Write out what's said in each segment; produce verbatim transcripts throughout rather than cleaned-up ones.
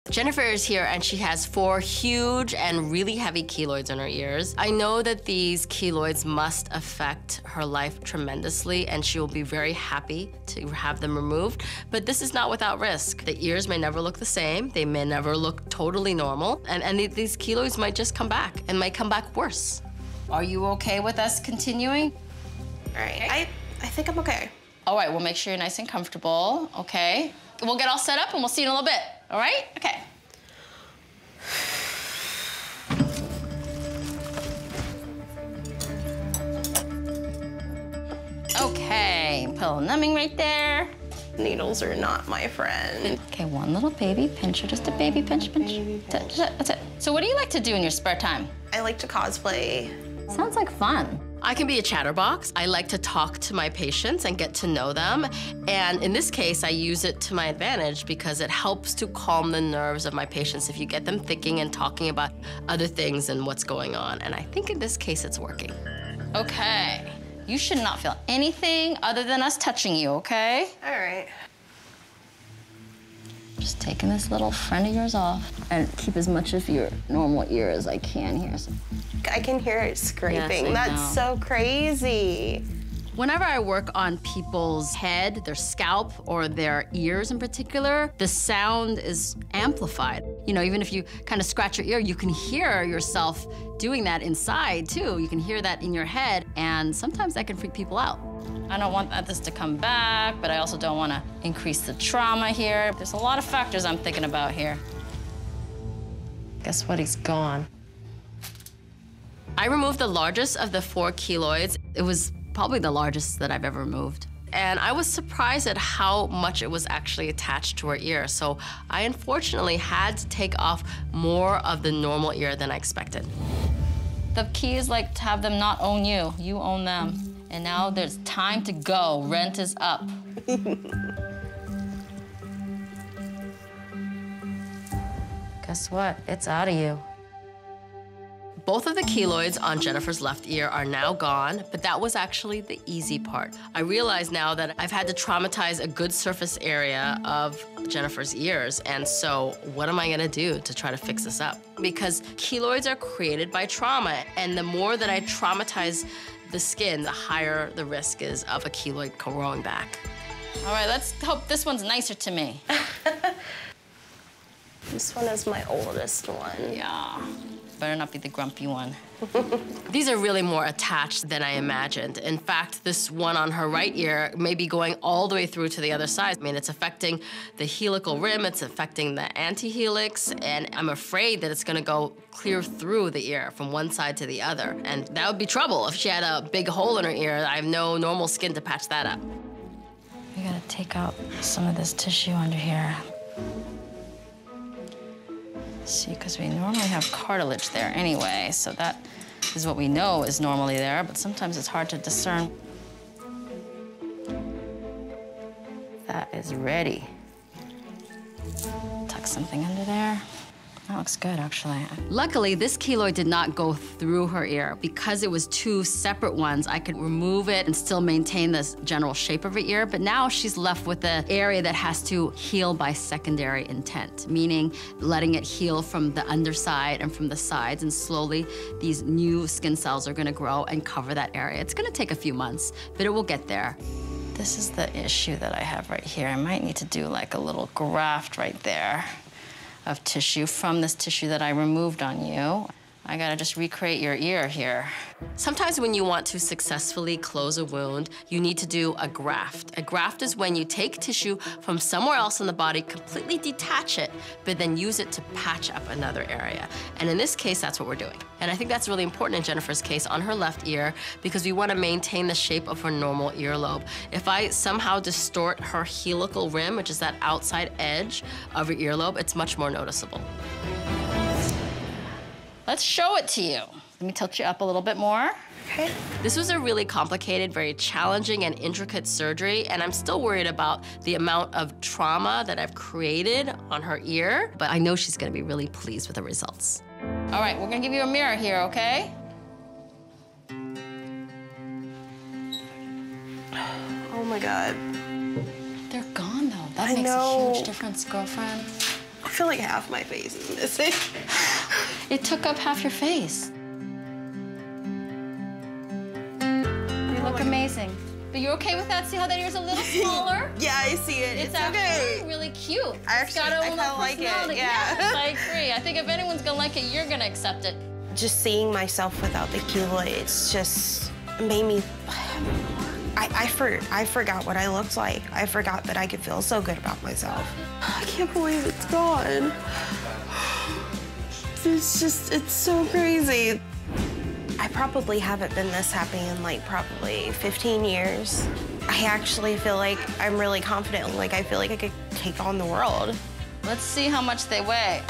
Jennifer is here and she has four huge and really heavy keloids in her ears. I know that these keloids must affect her life tremendously and she will be very happy to have them removed, but this is not without risk. The ears may never look the same, they may never look totally normal, and, and these keloids might just come back and might come back worse. Are you okay with us continuing? All right, I, I think I'm okay. All right, we'll make sure you're nice and comfortable, okay? We'll get all set up and we'll see you in a little bit, all right? Okay. Okay, put a little numbing right there. Needles are not my friend. Okay, one little baby pinch, or just a baby pinch, pinch. Baby That's it, that's it, that's it. So what do you like to do in your spare time? I like to cosplay. Sounds like fun. I can be a chatterbox. I like to talk to my patients and get to know them. And in this case, I use it to my advantage because it helps to calm the nerves of my patients if you get them thinking and talking about other things and what's going on. And I think in this case, it's working. Okay. You should not feel anything other than us touching you, okay? All right. Just taking this little friend of yours off and keep as much of your normal ear as I can here. So. I can hear it scraping. Yes, I That's know. so crazy. Whenever I work on people's head, their scalp, or their ears in particular, the sound is amplified. You know, even if you kind of scratch your ear, you can hear yourself doing that inside, too. You can hear that in your head, and sometimes that can freak people out. I don't want this to come back, but I also don't want to increase the trauma here. There's a lot of factors I'm thinking about here. Guess what? He's gone. I removed the largest of the four keloids. It was probably the largest that I've ever removed. And I was surprised at how much it was actually attached to her ear. So I unfortunately had to take off more of the normal ear than I expected. The key is like to have them not own you, you own them. And now there's time to go. Rent is up. Guess what? It's out of you. Both of the keloids on Jennifer's left ear are now gone, but that was actually the easy part. I realize now that I've had to traumatize a good surface area of Jennifer's ears, and so what am I gonna do to try to fix this up? Because keloids are created by trauma, and the more that I traumatize the skin, the higher the risk is of a keloid growing back. All right, let's hope this one's nicer to me. This one is my oldest one. Yeah. Better not be the grumpy one. These are really more attached than I imagined. In fact, this one on her right ear may be going all the way through to the other side. I mean, it's affecting the helical rim, it's affecting the antihelix, and I'm afraid that it's gonna go clear through the ear from one side to the other. And that would be trouble if she had a big hole in her ear. I have no normal skin to patch that up. We gotta take out some of this tissue under here. See, because we normally have cartilage there anyway, so that is what we know is normally there, but sometimes it's hard to discern. That is ready. Tuck something under there. That looks good, actually. Luckily, this keloid did not go through her ear. Because it was two separate ones, I could remove it and still maintain this general shape of her ear, but now she's left with the area that has to heal by secondary intent, meaning letting it heal from the underside and from the sides, and slowly these new skin cells are gonna grow and cover that area. It's gonna take a few months, but it will get there. This is the issue that I have right here. I might need to do like a little graft right there of tissue from this tissue that I removed on you. I gotta just recreate your ear here. Sometimes when you want to successfully close a wound, you need to do a graft. A graft is when you take tissue from somewhere else in the body, completely detach it, but then use it to patch up another area. And in this case, that's what we're doing. And I think that's really important in Jennifer's case on her left ear, because we wanna maintain the shape of her normal earlobe. If I somehow distort her helical rim, which is that outside edge of her earlobe, it's much more noticeable. Let's show it to you. Let me tilt you up a little bit more. Okay. This was a really complicated, very challenging and intricate surgery, and I'm still worried about the amount of trauma that I've created on her ear, but I know she's gonna be really pleased with the results. All right, we're gonna give you a mirror here, okay? Oh my God. They're gone though. That I makes know. a huge difference, girlfriend. feel like half my face is missing. It took up half your face. You look amazing. But you're okay with that? See how that ear's a little smaller? Yeah, I see it. It's, it's actually okay. really cute. I actually, it's got a I little kind of like it, personality. yeah. Yes, I agree. I think if anyone's gonna like it, you're gonna accept it. Just seeing myself without the keloids just made me, I, I, for, I forgot what I looked like. I forgot that I could feel so good about myself. I can't believe it's gone. It's just, it's so crazy. I probably haven't been this happy in like probably fifteen years. I actually feel like I'm really confident. Like I feel like I could take on the world. Let's see how much they weigh.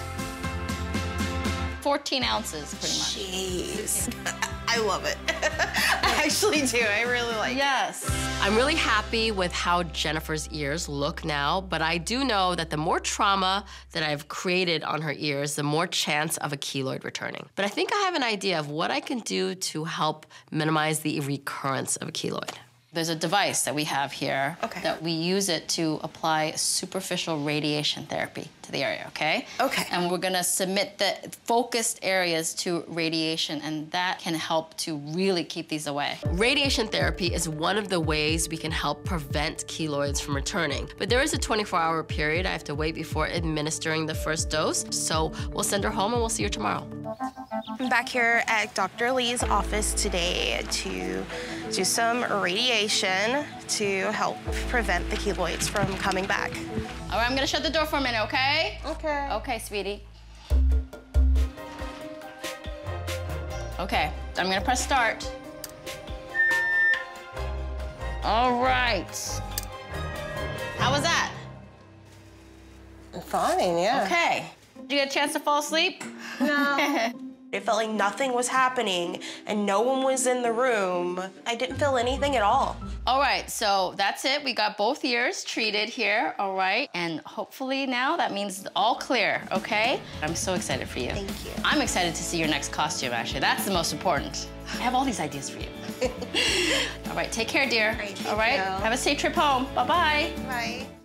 fourteen ounces, pretty much. Jeez. I love it. I actually do. I really like yes. it. Yes. I'm really happy with how Jennifer's ears look now, but I do know that the more trauma that I've created on her ears, the more chance of a keloid returning. But I think I have an idea of what I can do to help minimize the recurrence of a keloid. There's a device that we have here okay. that we use it to apply superficial radiation therapy to the area, okay? Okay. And we're gonna submit the focused areas to radiation, and that can help to really keep these away. Radiation therapy is one of the ways we can help prevent keloids from returning. But there is a twenty-four hour period I have to wait before administering the first dose, so we'll send her home and we'll see her tomorrow. I'm back here at Doctor Lee's office today to do some radiation to help prevent the keloids from coming back. All right, I'm gonna shut the door for a minute, okay? Okay. Okay, sweetie. Okay, I'm gonna press start. All right. How was that? Fine, yeah. Okay. Did you get a chance to fall asleep? No. It felt like nothing was happening and no one was in the room. I didn't feel anything at all. All right, so that's it. We got both ears treated here, all right? And hopefully now that means all clear, okay? I'm so excited for you. Thank you. I'm excited to see your next costume, actually. That's the most important. I have all these ideas for you. All right, take care, dear. Great, all right, you. have a safe trip home. Bye-bye. Bye.